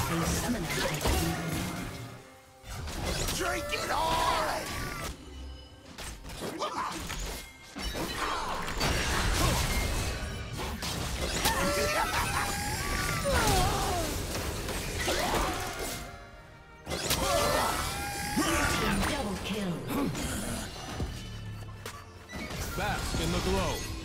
A summoner has been Drink it all! double kill. Bask in the glow.